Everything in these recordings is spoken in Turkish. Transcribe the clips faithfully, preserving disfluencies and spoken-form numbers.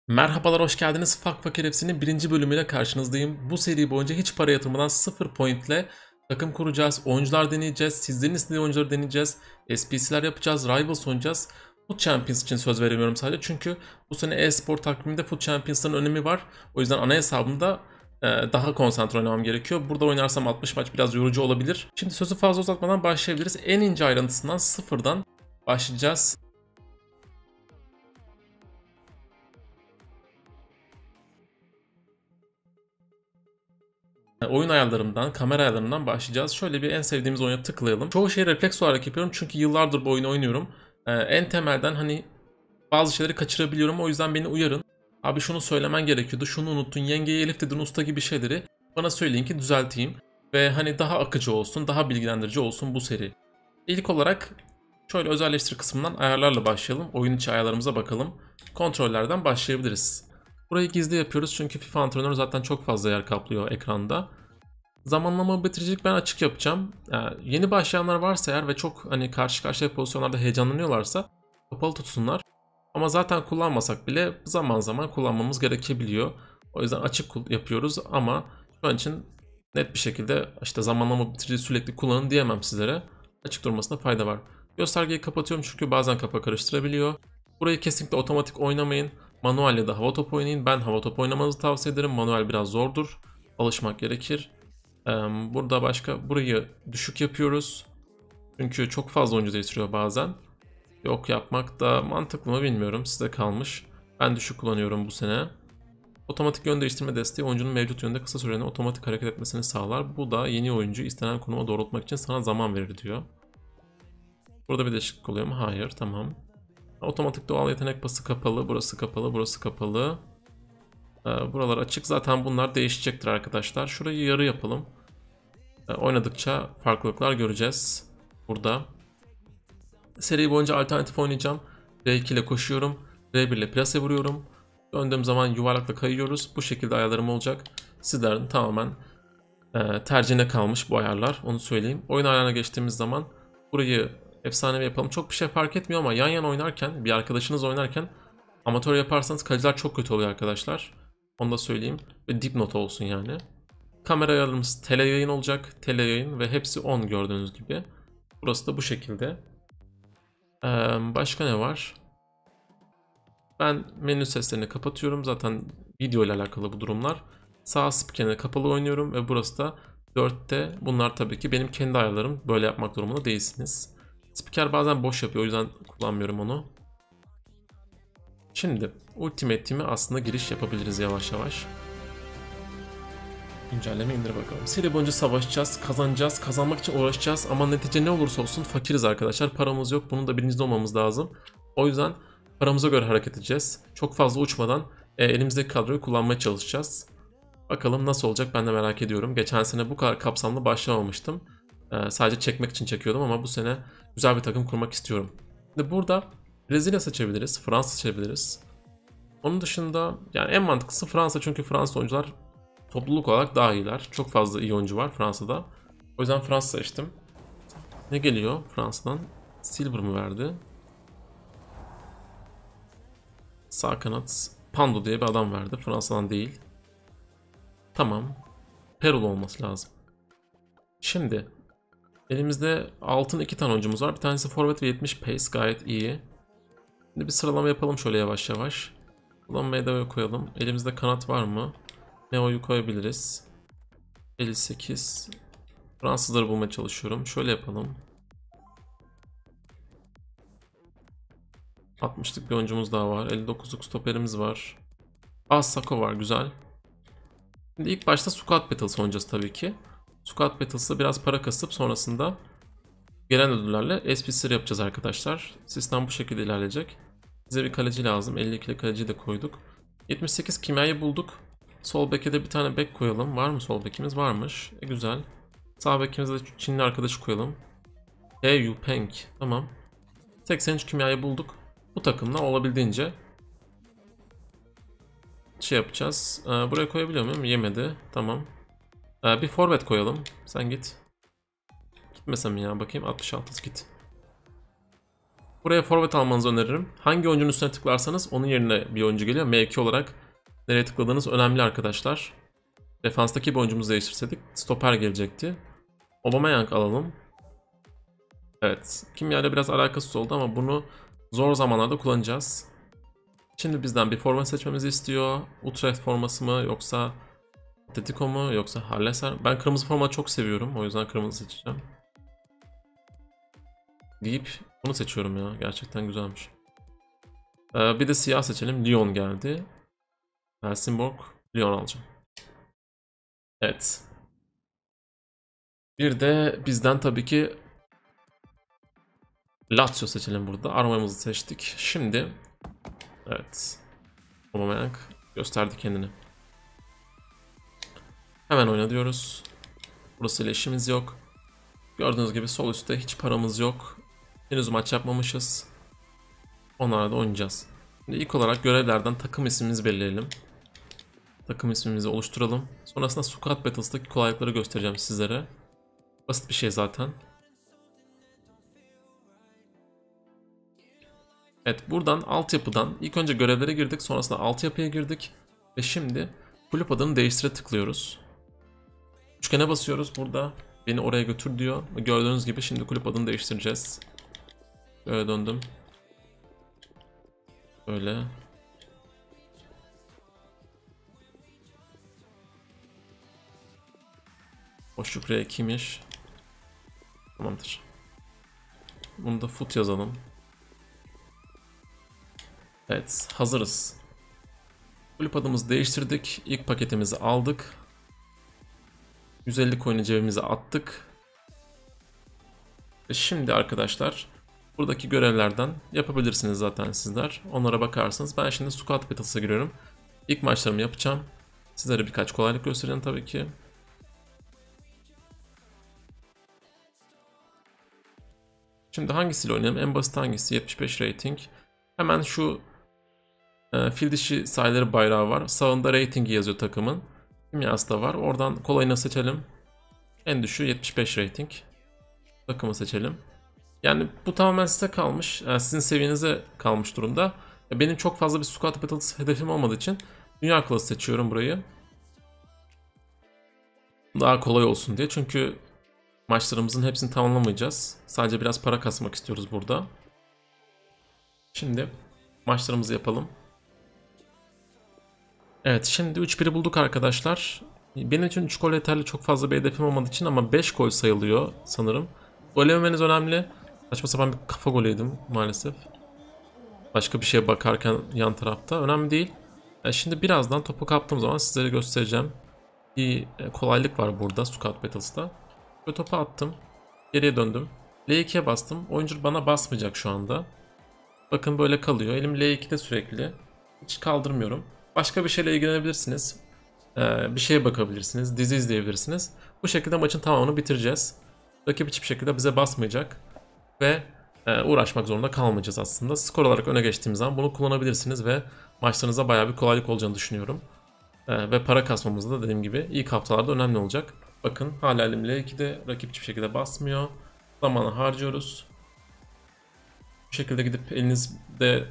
Merhabalar, hoş geldiniz. Fak Fakir Hepsi'nin birinci bölümüyle karşınızdayım. Bu seri boyunca hiç para yatırmadan sıfır point ile takım kuracağız, oyuncular deneyeceğiz, sizlerin istediği oyuncuları deneyeceğiz, S P C'ler yapacağız, Rivals oynayacağız. Foot Champions için söz veremiyorum sadece çünkü bu sene e-spor takviminde Foot Champions'ların önemi var. O yüzden ana hesabımda e, daha konsantre oynamam gerekiyor. Burada oynarsam altmış maç biraz yorucu olabilir. Şimdi sözü fazla uzatmadan başlayabiliriz. En ince ayrıntısından sıfırdan başlayacağız. Oyun ayarlarından, kamera ayarlarından başlayacağız. Şöyle bir en sevdiğimiz oyuna tıklayalım. Çoğu şeyi refleks olarak yapıyorum çünkü yıllardır bu oyunu oynuyorum. Ee, en temelden hani bazı şeyleri kaçırabiliyorum, o yüzden beni uyarın. Abi şunu söylemen gerekiyordu, şunu unuttun, yengeye Elif dedin usta gibi şeyleri bana söyleyin ki düzelteyim. Ve hani daha akıcı olsun, daha bilgilendirici olsun bu seri. İlk olarak şöyle özelleştir kısmından ayarlarla başlayalım. Oyun içi ayarlarımıza bakalım. Kontrollerden başlayabiliriz. Burayı gizli yapıyoruz çünkü FIFA antrenörü zaten çok fazla yer kaplıyor ekranda. Zamanlama bitiricilik ben açık yapacağım. Yani yeni başlayanlar varsa eğer ve çok hani karşı karşıya pozisyonlarda heyecanlanıyorlarsa kapalı tutsunlar. Ama zaten kullanmasak bile zaman zaman kullanmamız gerekebiliyor. O yüzden açık yapıyoruz ama şu an için net bir şekilde işte zamanlama bitiriciliği sürekli kullanın diyemem sizlere. Açık durmasına fayda var. Göstergeyi kapatıyorum çünkü bazen kafa karıştırabiliyor. Burayı kesinlikle otomatik oynamayın. Manuel ya da hava topu oynayın. Ben hava topu oynamanızı tavsiye ederim. Manuel biraz zordur. Alışmak gerekir. Burada başka burayı düşük yapıyoruz. Çünkü çok fazla oyuncu değiştiriyor bazen. Yok yapmak da mantıklı mı bilmiyorum. Size kalmış. Ben düşük kullanıyorum bu sene. Otomatik yön değiştirme desteği oyuncunun mevcut yönde kısa süreli otomatik hareket etmesini sağlar. Bu da yeni oyuncuyu istenen konuma doğrultmak için sana zaman verir diyor. Burada bir değişiklik oluyor mu? Hayır. Tamam. Otomatik doğal yetenek pası kapalı. Burası kapalı. Burası kapalı. Buralar açık. Zaten bunlar değişecektir arkadaşlar. Şurayı yarı yapalım. Oynadıkça farklılıklar göreceğiz. Burada. Seri boyunca alternatif oynayacağım. R iki ile koşuyorum. R bir ile plase vuruyorum. Döndüğüm zaman yuvarlakla kayıyoruz. Bu şekilde ayarlarım olacak. Sizlerin tamamen e, tercihine kalmış bu ayarlar. Onu söyleyeyim. Oyun ayarına geçtiğimiz zaman burayı efsanevi yapalım. Çok bir şey fark etmiyor ama yan yana oynarken, bir arkadaşınız oynarken amatör yaparsanız kaleciler çok kötü oluyor arkadaşlar. Onu da söyleyeyim. Ve dipnot olsun yani. Kamera ayarlarımız tele yayın olacak. Tele yayın ve hepsi on gördüğünüz gibi. Burası da bu şekilde. Ee, başka ne var? Ben menü seslerini kapatıyorum. Zaten video ile alakalı bu durumlar. Sağ spikerine kapalı oynuyorum ve burası da dörtte. Bunlar tabii ki benim kendi ayarlarım. Böyle yapmak durumunda değilsiniz. Spiker bazen boş yapıyor, o yüzden kullanmıyorum onu. Şimdi Ultimate Team'e aslında giriş yapabiliriz yavaş yavaş. Güncelleme indir bakalım. Seri boyunca savaşacağız, kazanacağız, kazanmak için uğraşacağız ama netice ne olursa olsun fakiriz arkadaşlar. Paramız yok, bunun da bilincinde olmamız lazım. O yüzden paramıza göre hareket edeceğiz. Çok fazla uçmadan e, elimizdeki kadroyu kullanmaya çalışacağız. Bakalım nasıl olacak, ben de merak ediyorum. Geçen sene bu kadar kapsamlı başlamamıştım. E, sadece çekmek için çekiyordum ama bu sene güzel bir takım kurmak istiyorum. Şimdi burada Brezilya seçebiliriz, Fransa seçebiliriz. Onun dışında yani en mantıklısı Fransa çünkü Fransız oyuncular topluluk olarak daha iyiler. Çok fazla iyi oyuncu var Fransa'da. O yüzden Fransa seçtim. Ne geliyor Fransa'dan? Silver mı verdi? Sağ kanat Pando diye bir adam verdi. Fransa'dan değil. Tamam. Perul olması lazım. Şimdi elimizde altın iki tane oyuncumuz var. Bir tanesi forvet ve yetmiş pace, gayet iyi. Şimdi bir sıralama yapalım şöyle yavaş yavaş. Ulan Medo'yu koyalım. Elimizde kanat var mı? Neo'yu koyabiliriz. elli sekiz. Fransızları bulmaya çalışıyorum. Şöyle yapalım. altmışlık bir oyuncumuz daha var. elli dokuzluk stoperimiz var. Az Sako var, güzel. Şimdi ilk başta Squad Battles oynayacağız tabii ki. Squad Battles'da biraz para kasıp sonrasında gelen ödüllerle S P C yapacağız arkadaşlar. Sistem bu şekilde ilerleyecek. Bize bir kaleci lazım. elli ikili kaleciyi de koyduk. yetmiş sekiz kimyayı bulduk. Sol beke de bir tane bek koyalım. Var mı sol bekimiz? Varmış. E, güzel. Sağ bekimize de Çinli arkadaşı koyalım. He Yu Peng. Tamam. seksen üç kimyayı bulduk. Bu takımla olabildiğince şey yapacağız. Ee, buraya koyabiliyor muyum? Yemedi. Tamam. Ee, bir forvet koyalım. Sen git. Gitmesem mi ya? Bakayım. altmış altı git. Buraya forvet almanızı öneririm. Hangi oyuncunun üstüne tıklarsanız onun yerine bir oyuncu geliyor. Mevki olarak nereye tıkladığınız önemli arkadaşlar. Defanstaki bir oyuncumuzu değiştirseydik stoper gelecekti. Aubameyang alalım. Evet. Kimyayla biraz alakasız oldu ama bunu zor zamanlarda kullanacağız. Şimdi bizden bir forma seçmemizi istiyor. Utrecht forması mı yoksa Atletico mu yoksa Harleser? Ben kırmızı forma çok seviyorum. O yüzden kırmızı seçeceğim. Deyip bunu seçiyorum ya. Gerçekten güzelmiş. Ee, bir de siyah seçelim. Lyon geldi. Helsingborg. Lyon alacağım. Evet. Bir de bizden tabii ki Lazio seçelim burada. Armamızı seçtik. Şimdi evet. Aubameyang gösterdi kendini. Hemen oyna diyoruz. Burasıyla işimiz yok. Gördüğünüz gibi sol üstte hiç paramız yok. Henüz maç yapmamışız. Onlarla da oynayacağız. Şimdi ilk olarak görevlerden takım ismimizi belirleyelim. Takım ismimizi oluşturalım. Sonrasında Squad Battles'daki kolaylıkları göstereceğim sizlere. Basit bir şey zaten. Evet, buradan altyapıdan ilk önce görevlere girdik, sonrasında altyapıya girdik ve şimdi kulüp adını değiştire tıklıyoruz. Üçgene basıyoruz burada. Beni oraya götür diyor. Gördüğünüz gibi şimdi kulüp adını değiştireceğiz. Böyle döndüm. Böyle. Boşluk R ikiymiş. Tamamdır. Bunu da foot yazalım. Evet, hazırız. Kulüp adımızı değiştirdik. İlk paketimizi aldık. yüz elli coin'i cebimize attık. Ve şimdi arkadaşlar buradaki görevlerden yapabilirsiniz zaten sizler. Onlara bakarsınız. Ben şimdi Squad Battles'a giriyorum. İlk maçlarımı yapacağım. Sizlere birkaç kolaylık göstereceğim tabii ki. Şimdi hangisiyle oynayalım? En basit hangisi? yetmiş beş rating. Hemen şu e, fil dişi sayıları bayrağı var. Sağında ratingi yazıyor takımın. Kimyası da var. Oradan kolayını seçelim. En düşüğü yetmiş beş rating. Takımı seçelim. Yani bu tamamen size kalmış. Yani sizin seviyenize kalmış durumda. Benim çok fazla bir Squad Battles hedefim olmadığı için Dünya Klası seçiyorum burayı. Daha kolay olsun diye. Çünkü maçlarımızın hepsini tamamlamayacağız. Sadece biraz para kasmak istiyoruz burada. Şimdi maçlarımızı yapalım. Evet, şimdi üç biri bulduk arkadaşlar. Benim için üç gol yeterli, çok fazla bir hedefim olmadığı için, ama beş gol sayılıyor sanırım. Gol yememeniz önemli. Saçma sapan bir kafa golü yedim maalesef. Başka bir şeye bakarken yan tarafta. Önemli değil. Yani şimdi birazdan topu kaptığım zaman sizlere göstereceğim. Bir kolaylık var burada Squad Battles'ta. Ve topu attım. Geriye döndüm. L ikiye bastım. Oyuncu bana basmayacak şu anda. Bakın böyle kalıyor. Elim L iki'de sürekli. Hiç kaldırmıyorum. Başka bir şeyle ilgilenebilirsiniz. Ee, bir şeye bakabilirsiniz. Dizi izleyebilirsiniz. Bu şekilde maçın tamamını bitireceğiz. Rakip hiçbir şekilde bize basmayacak. Ve e, uğraşmak zorunda kalmayacağız aslında. Skor olarak öne geçtiğimiz zaman bunu kullanabilirsiniz ve maçlarınıza bayağı bir kolaylık olacağını düşünüyorum. E, ve para kasmamız da dediğim gibi ilk haftalarda önemli olacak. Bakın hala elim L iki'de, rakip hiçbir şekilde basmıyor. Zamanı harcıyoruz. Bu şekilde gidip elinizde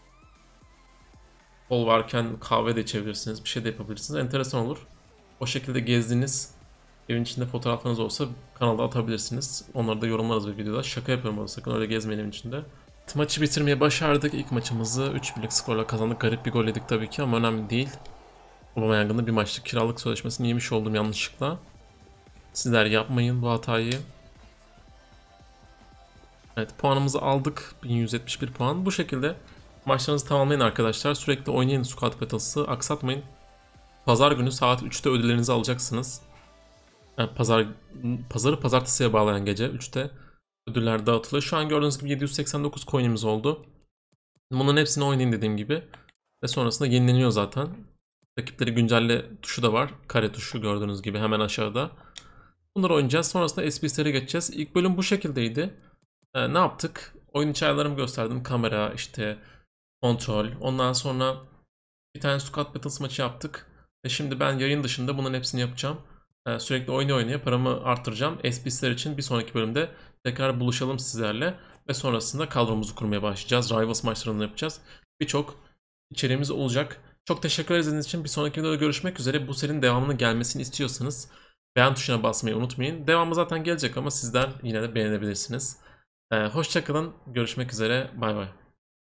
bol varken kahve de içebilirsiniz. Bir şey de yapabilirsiniz. Enteresan olur. O şekilde gezdiğiniz evin içinde fotoğraflarınız olsa kanalda atabilirsiniz. Onları da yorumlarız bir videoda. Şaka yapıyorum ama sakın öyle gezmeyin evin içinde. Maçı bitirmeye başardık. İlk maçımızı üç birlik skorla kazandık. Garip bir gol yedik tabii ki ama önemli değil. Aubameyang'ın bir maçlık kiralık sözleşmesini yemiş oldum yanlışlıkla. Sizler yapmayın bu hatayı. Evet, puanımızı aldık. bin yüz yetmiş bir puan. Bu şekilde maçlarınızı tamamlayın arkadaşlar. Sürekli oynayın Squad Battles'ı. Aksatmayın. Pazar günü saat üçte ödüllerinizi alacaksınız. Yani pazar, pazarı pazartesiye bağlayan gece üçte ödüller dağıtılıyor. Şu an gördüğünüz gibi yedi yüz seksen dokuz coin'imiz oldu. Bunların hepsini oynayın dediğim gibi. Ve sonrasında yenileniyor zaten. Rakipleri güncelle tuşu da var. Kare tuşu gördüğünüz gibi hemen aşağıda. Bunları oynayacağız. Sonrasında S P S'lere geçeceğiz. İlk bölüm bu şekildeydi. Ee, ne yaptık? Oyun içi ayarlarımı gösterdim. Kamera, işte kontrol. Ondan sonra bir tane Squad Battles maçı yaptık. Ve şimdi ben yayın dışında bunların hepsini yapacağım. Ee, sürekli oynaya oynaya paramı arttıracağım. S P S'ler için bir sonraki bölümde tekrar buluşalım sizlerle. Ve sonrasında kadromuzu kurmaya başlayacağız. Rivals maçlarını yapacağız. Birçok içeriğimiz olacak. Çok teşekkür ederiz için. Bir sonraki videoda görüşmek üzere. Bu serinin devamının gelmesini istiyorsanız beğen tuşuna basmayı unutmayın. Devamı zaten gelecek ama sizler yine de beğenebilirsiniz. Ee, hoşça kalın. Görüşmek üzere. Bay bay.